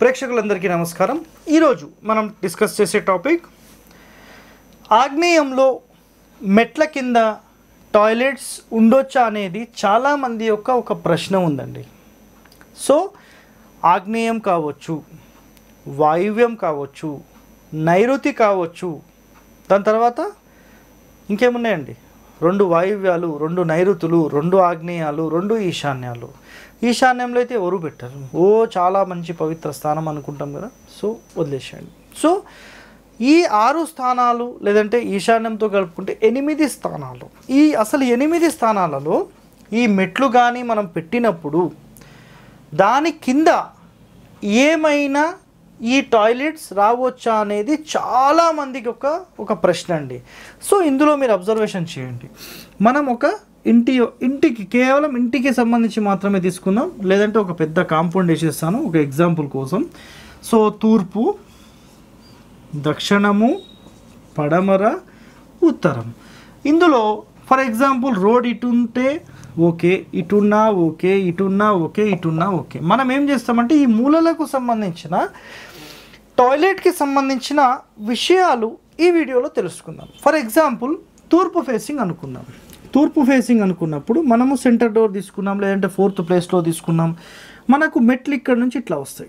ప్రేక్షకులందరికీ నమస్కారం. ఈరోజు మనం డిస్కస్ చేసే టాపిక్ ఆగ్నేయంలో మెట్ల కింద టాయిలెట్స్ ఉండొచ్చా అనేది చాలామంది యొక్క ఒక ప్రశ్న ఉందండి. సో ఆగ్నేయం కావచ్చు, వాయువ్యం కావచ్చు, నైరుతి కావచ్చు, దాని తర్వాత ఇంకేమున్నాయండి, 2 వాయువ్యాలు, 2 నైరుతులు, 2 ఆగ్నేయాలు, 2 ఈశాన్యాలు. ఈశాన్యంలో అయితే ఎవరు పెట్టారు, చాలా మంచి పవిత్ర స్థానం అనుకుంటాం కదా, సో వదిలేసేయండి. సో ఈ 6 స్థానాలు లేదంటే ఈశాన్యంతో కలుపుకుంటే 8 స్థానాలు. అసలు 8 స్థానాలలో ఈ మెట్లు కానీ మనం పెట్టినప్పుడు దాని కింద ఏమైనా ఈ టాయిలెట్స్ రావచ్చా అనేది చాలామందికి ఒక ప్రశ్న అండి. సో ఇందులో మీరు అబ్జర్వేషన్ చేయండి. మనం ఒక ఇంటికి కేవలం ఇంటికి సంబంధించి మాత్రమే తీసుకుందాం, లేదంటే ఒక పెద్ద కాంపౌండ్ వేసేస్తాను ఒక ఎగ్జాంపుల్ కోసం. సో తూర్పు, దక్షిణము, పడమర, ఉత్తరం. ఇందులో ఫర్ ఎగ్జాంపుల్ రోడ్ ఇటు ఉంటే ఓకే, ఇటున్నా ఓకే, ఇటున్నా ఓకే, ఇటున్నా ఓకే. మనం ఏం చేస్తామంటే ఈ మూలలకు సంబంధించిన టాయిలెట్కి సంబంధించిన విషయాలు ఈ వీడియోలో తెలుసుకుందాం. ఫర్ ఎగ్జాంపుల్ తూర్పు ఫేసింగ్ అనుకుందాం. తూర్పు ఫేసింగ్ అనుకున్నప్పుడు మనము సెంటర్ డోర్ తీసుకున్నాం, లేదంటే 4th ప్లేస్లో తీసుకున్నాం. మనకు మెట్లు ఇక్కడ నుంచి ఇట్లా వస్తాయి,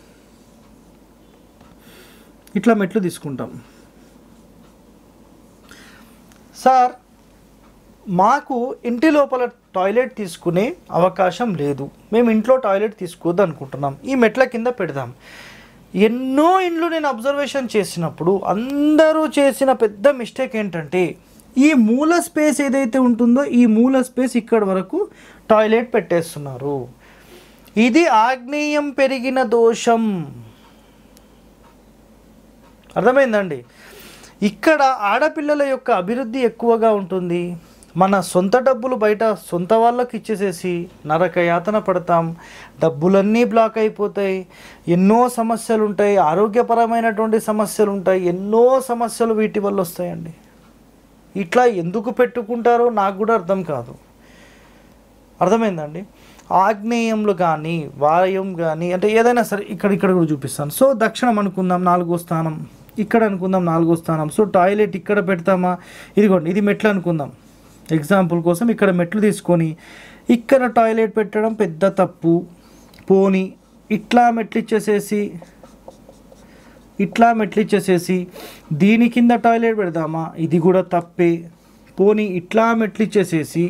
ఇట్లా మెట్లు తీసుకుంటాం. సార్ మాకు ఇంటి లోపల టాయిలెట్ తీసుకునే అవకాశం లేదు, మేము ఇంట్లో టాయిలెట్ తీసుకోవద్దు అనుకుంటున్నాం, ఈ మెట్ల కింద పెడదాం. ఎన్నో ఇండ్లు నేను అబ్జర్వేషన్ చేసినప్పుడు అందరూ చేసిన పెద్ద మిస్టేక్ ఏంటంటే ఈ మూల స్పేస్ ఏదైతే ఉంటుందో ఈ మూల స్పేస్ ఇక్కడ వరకు టాయిలెట్ పెట్టేస్తున్నారు. ఇది ఆగ్నేయం పెరిగిన దోషం. అర్థమైందండి? ఇక్కడ ఆడపిల్లల యొక్క అభివృద్ధి ఎక్కువగా ఉంటుంది. మన సొంత డబ్బులు బయట సొంత వాళ్ళకి ఇచ్చేసేసి నరక యాతన పడతాం, డబ్బులన్నీ బ్లాక్ అయిపోతాయి, ఎన్నో సమస్యలు ఉంటాయి, ఆరోగ్యపరమైనటువంటి సమస్యలు ఉంటాయి, ఎన్నో సమస్యలు వీటి వల్ల వస్తాయండి. ఇట్లా ఎందుకు పెట్టుకుంటారో నాకు కూడా అర్థం కాదు. అర్థమైందండి? ఆగ్నేయంలో కానీ వాయువ్యం కానీ అంటే ఏదైనా సరే ఇక్కడ కూడా చూపిస్తాను. సో దక్షిణం అనుకుందాం 4వ స్థానం, ఇక్కడ అనుకుందాం 4వ స్థానం. సో టాయిలెట్ ఇక్కడ పెడతామా, ఇదిగోండి ఇది మెట్లు అనుకుందాం ఎగ్జాంపుల్ కోసం. ఇక్కడ మెట్లు తీసుకొని ఇక్కడ టాయిలెట్ పెట్టడం పెద్ద తప్పు. పోని ఇట్లా మెట్లు ఇచ్చేసేసి దీని కింద టాయిలెట్ పెడదామా, ఇది కూడా తప్పే. పోనీ ఇట్లా మెట్లు ఇచ్చేసేసి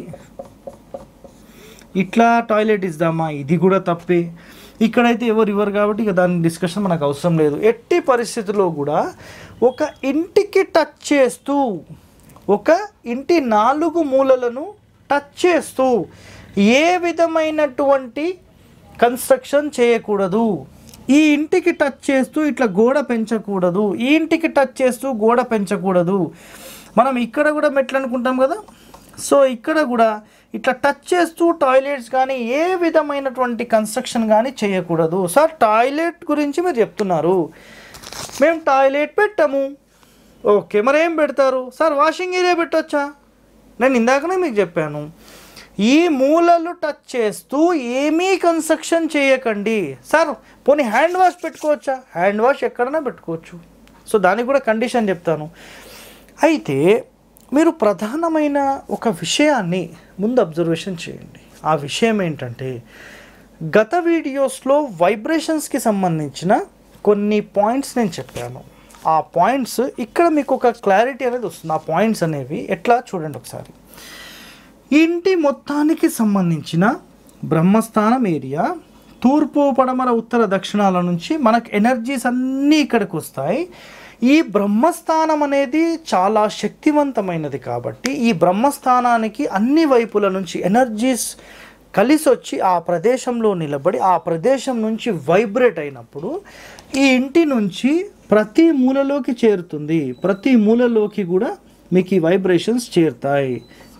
ఇట్లా టాయిలెట్ ఇద్దామా, ఇది కూడా తప్పే. ఇక్కడైతే ఎవరు కాబట్టి ఇక దాని డిస్కషన్ మనకు అవసరం లేదు. ఎట్టి పరిస్థితుల్లో కూడా ఒక ఇంటికి టచ్ చేస్తూ, ఒక ఇంటి 4 మూలలను టచ్ చేస్తూ ఏ విధమైనటువంటి కన్స్ట్రక్షన్ చేయకూడదు. ఈ ఇంటికి టచ్ చేస్తూ ఇట్లా గోడ పెంచకూడదు, ఈ ఇంటికి టచ్ చేస్తూ గోడ పెంచకూడదు. మనం ఇక్కడ కూడా మెట్లు అనుకుంటాం కదా, సో ఇక్కడ కూడా ఇట్లా టచ్ చేస్తూ టాయిలెట్స్ కానీ ఏ విధమైనటువంటి కన్స్ట్రక్షన్ కానీ చేయకూడదు. సార్ టాయిలెట్ గురించి మీరు చెప్తున్నారు, మేము టాయిలెట్ పెట్టాము, ఓకే మరి ఏం పెడతారు సార్? వాషింగ్ ఏరియా పెట్టవచ్చా? నేను ఇందాకనే మీకు చెప్పాను, ఈ మూలలు టచ్ చేస్తూ ఏమీ కన్స్ట్రక్షన్ చేయకండి. సార్ పోనీ హ్యాండ్ వాష్ పెట్టుకోవచ్చా? హ్యాండ్ వాష్ ఎక్కడైనా పెట్టుకోవచ్చు. సో దానికి కూడా కండిషన్ చెప్తాను. అయితే మీరు ప్రధానమైన ఒక విషయాన్ని ముందు అబ్జర్వేషన్ చేయండి. ఆ విషయం ఏంటంటే గత వీడియోస్లో వైబ్రేషన్స్కి సంబంధించిన కొన్ని పాయింట్స్ నేను చెప్పాను. ఆ పాయింట్స్ ఇక్కడ మీకు ఒక క్లారిటీ అనేది వస్తుంది. ఆ పాయింట్స్ అనేవి ఎట్లా చూడండి ఒకసారి. ఇంటి మొత్తానికి సంబంధించిన బ్రహ్మస్థానం ఏరియా తూర్పు, పడమర, ఉత్తర, దక్షిణాల నుంచి మనకు ఎనర్జీస్ అన్నీ ఇక్కడికి వస్తాయి. ఈ బ్రహ్మస్థానం అనేది చాలా శక్తివంతమైనది కాబట్టి ఈ బ్రహ్మస్థానానికి అన్ని వైపుల నుంచి ఎనర్జీస్ కలిసి వచ్చి ఆ ప్రదేశంలో నిలబడి ఆ ప్రదేశం నుంచి వైబ్రేట్ అయినప్పుడు ఈ ఇంటి నుంచి ప్రతి మూలలోకి చేరుతుంది. ప్రతి మూలలోకి కూడా మీకు ఈ వైబ్రేషన్స్ చేరుతాయి.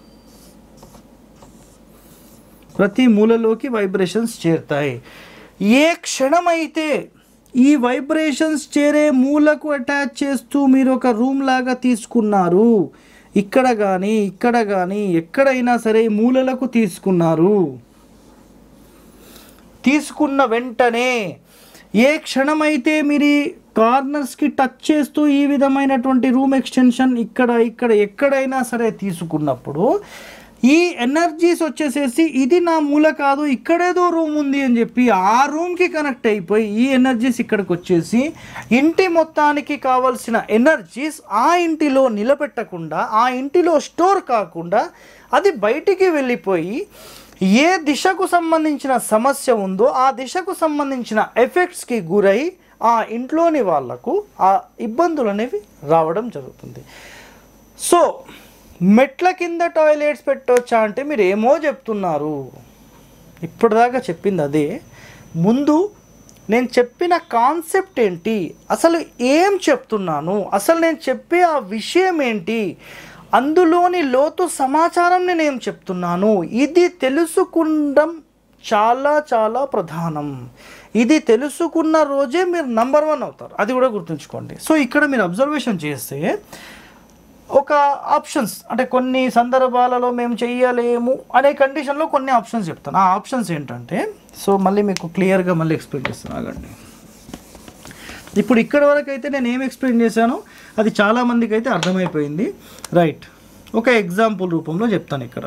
ప్రతి మూలలోకి వైబ్రేషన్స్ చేరుతాయి. ఏ క్షణమైతే ఈ వైబ్రేషన్స్ చేరే మూలకు అటాచ్ చేస్తూ మీరు ఒక రూమ్ లాగా తీసుకున్నారు, ఇక్కడ కానీ ఎక్కడైనా సరే మూలలకు తీసుకున్న వెంటనే ఏ క్షణమైతే మీరు కార్నర్స్కి టచ్ చేస్తూ ఈ విధమైనటువంటి రూమ్ ఎక్స్టెన్షన్ ఇక్కడ ఎక్కడైనా సరే తీసుకున్నప్పుడు ఈ ఎనర్జీస్ వచ్చేసేసి ఇది నా మూల కాదు, ఇక్కడేదో రూమ్ ఉంది అని చెప్పి ఆ రూమ్కి కనెక్ట్ అయిపోయి ఈ ఎనర్జీస్ ఇక్కడికి వచ్చేసి ఇంటి మొత్తానికి కావాల్సిన ఎనర్జీస్ ఆ ఇంటిలో నిలబెట్టకుండా, ఆ ఇంటిలో స్టోర్ కాకుండా అది బయటికి వెళ్ళిపోయి ఏ దిశకు సంబంధించిన సమస్య ఉందో ఆ దిశకు సంబంధించిన ఎఫెక్ట్స్కి గురై ఆ ఇంట్లోని వాళ్లకు ఆ ఇబ్బందులు అనేవి రావడం జరుగుతుంది. సో మెట్ల కింద టాయిలెట్స్ పెట్టవచ్చా అంటే మీరు ఏమో చెప్తున్నారు. ఇప్పటిదాకా చెప్పింది అదే. ముందు నేను చెప్పిన కాన్సెప్ట్ ఏంటి, అసలు ఏం చెప్తున్నాను, అసలు నేను చెప్పే ఆ విషయం ఏంటి, అందులోని లోతు సమాచారం నేను ఏం చెప్తున్నాను, ఇది తెలుసుకుండం చాలా చాలా ప్రధానం. ఇది తెలుసుకున్న రోజే మీరు నంబర్ 1 అవుతారు, అది కూడా గుర్తుంచుకోండి. సో ఇక్కడ మీరు అబ్జర్వేషన్ చేస్తే ఒక ఆప్షన్స్ అంటే కొన్ని సందర్భాలలో మేము చెయ్యలేము అనే కండిషన్లో కొన్ని ఆప్షన్స్ చెప్తాను. ఆ ఆప్షన్స్ ఏంటంటే, సో మళ్ళీ మీకు క్లియర్గా మళ్ళీ ఎక్స్ప్లెయిన్ చేస్తాను, ఆగండి. ఇప్పుడు ఇక్కడ వరకు అయితే నేను ఏం ఎక్స్ప్లెయిన్ చేశానో అది చాలామందికి అయితే అర్థమైపోయింది, రైట్. ఒక ఎగ్జాంపుల్ రూపంలో చెప్తాను. ఇక్కడ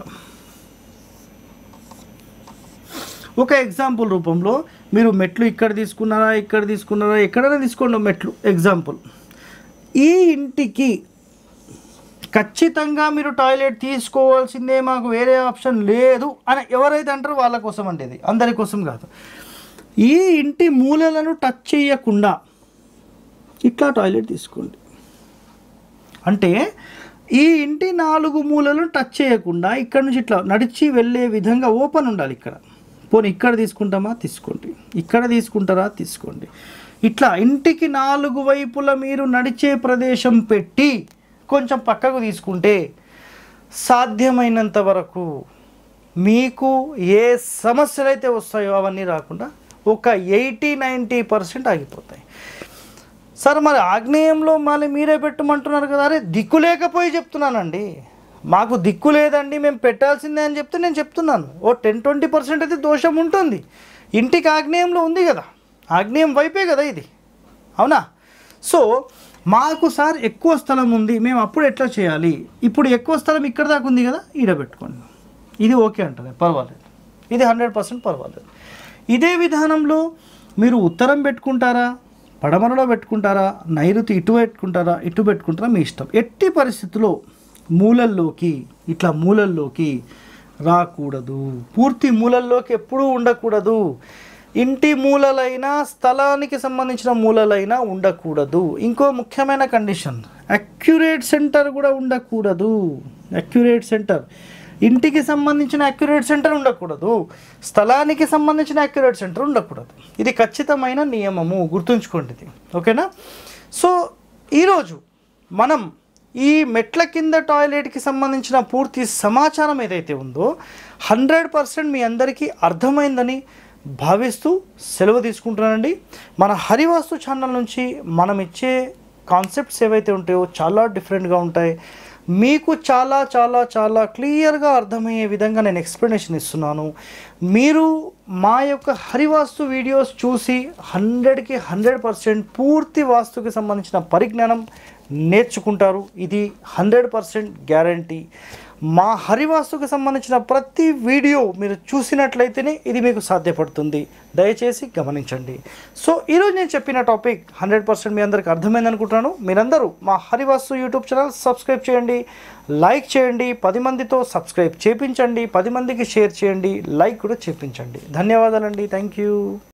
ఒక ఎగ్జాంపుల్ రూపంలో మీరు మెట్లు ఇక్కడ తీసుకున్నారా, ఎక్కడైనా తీసుకోండి మెట్లు. ఎగ్జాంపుల్, ఈ ఇంటికి ఖచ్చితంగా మీరు టాయిలెట్ తీసుకోవాల్సిందే, మాకు వేరే ఆప్షన్ లేదు అని ఎవరైతే అంటారో వాళ్ళ కోసం అంటే ఇది అందరి కోసం కాదు. ఈ ఇంటి మూలలను టచ్ చేయకుండా ఇట్లా టాయిలెట్ తీసుకోండి అంటే ఈ ఇంటి 4 మూలలను టచ్ చేయకుండా ఇక్కడ నుంచి ఇట్లా నడిచి వెళ్ళే విధంగా ఓపెన్ ఉండాలి. ఇక్కడ పోనీ ఇక్కడ తీసుకుంటామా, తీసుకోండి. ఇక్కడ తీసుకుంటారా, తీసుకోండి. ఇట్లా ఇంటికి 4 వైపుల మీరు నడిచే ప్రదేశం పెట్టి కొంచెం పక్కకు తీసుకుంటే సాధ్యమైనంత వరకు మీకు ఏ సమస్యలు అయితే వస్తాయో అవన్నీ రాకుండా ఒక 80-90% ఆగిపోతాయి. సార్ మరి ఆగ్నేయంలో మళ్ళీ మీరే పెట్టమంటున్నారు కదా, అరే దిక్కు లేకపోయి చెప్తున్నానండి, మాకు దిక్కు లేదండి మేము పెట్టాల్సిందే అని చెప్తే నేను చెప్తున్నాను ఓ 10-20% అయితే దోషం ఉంటుంది. ఇంటికి ఆగ్నేయంలో ఉంది కదా, ఆగ్నేయం వైపే కదా ఇది, అవునా? సో మాకు సార్ ఎక్కువ స్థలం ఉంది, మేము అప్పుడు ఎట్లా చేయాలి, ఇప్పుడు ఎక్కువ స్థలం ఇక్కడ దాకా ఉంది కదా, ఈడ పెట్టుకోండి, ఇది ఓకే అంటారు, పర్వాలేదు, ఇది 100% పర్వాలేదు. ఇదే విధానంలో మీరు ఉత్తరం పెట్టుకుంటారా, పడమరలో పెట్టుకుంటారా, నైరుతి ఇటు పెట్టుకుంటారా మీ ఇష్టం. ఎట్టి పరిస్థితుల్లో మూలల్లోకి ఇట్లా మూలల్లోకి రాకూడదు, పూర్తి మూలల్లోకి ఎప్పుడూ ఉండకూడదు. ఇంటి మూలలైనా స్థలానికి సంబంధించిన మూలలైనా ఉండకూడదు. ఇంకో ముఖ్యమైన కండిషన్, అక్యురేట్ సెంటర్ కూడా ఉండకూడదు. అక్యురేట్ సెంటర్, ఇంటికి సంబంధించిన అక్యురేట్ సెంటర్ ఉండకూడదు, స్థలానికి సంబంధించిన అక్యురేట్ సెంటర్ ఉండకూడదు. ఇది ఖచ్చితమైన నియమము, గుర్తుంచుకోండి ఇది, ఓకేనా? సో ఈరోజు మనం ఈ మెట్ల కింద టాయిలెట్కి సంబంధించిన పూర్తి సమాచారం ఏదైతే ఉందో 100% మీ అందరికీ అర్థమైందని భావిస్తూ సెలవు తీసుకుంటున్నానండి. మన హరివాస్తు ఛానల్ నుంచి మనం ఇచ్చే కాన్సెప్ట్స్ ఏవైతే ఉంటాయో చాలా డిఫరెంట్గా ఉంటాయి. మీకు చాలా చాలా చాలా క్లియర్గా అర్థమయ్యే విధంగా నేను ఎక్స్ప్లెనేషన్ ఇస్తున్నాను. మీరు మా యొక్క హరివాస్తు వీడియోస్ చూసి 100కి 100% పూర్తి వాస్తుకి సంబంధించిన పరిజ్ఞానం నేర్చుకుంటారు. ఇది 100% గ్యారంటీ. మా హరివాస్తుకి సంబంధించిన ప్రతి వీడియో మీరు చూసినట్లయితేనే ఇది మీకు సాధ్యపడుతుంది, దయచేసి గమనించండి. సో ఈరోజు నేను చెప్పిన టాపిక్ 100% మీ అందరికీ అర్థమైంది అనుకుంటున్నాను. మీరందరూ మా హరివాస్తు యూట్యూబ్ ఛానల్ సబ్స్క్రైబ్ చేయండి, లైక్ చేయండి, 10 మందితో సబ్స్క్రైబ్ చేయించండి, 10 మందికి షేర్ చేయండి, లైక్ కూడా చేయించండి. ధన్యవాదాలండి, థ్యాంక్ యూ.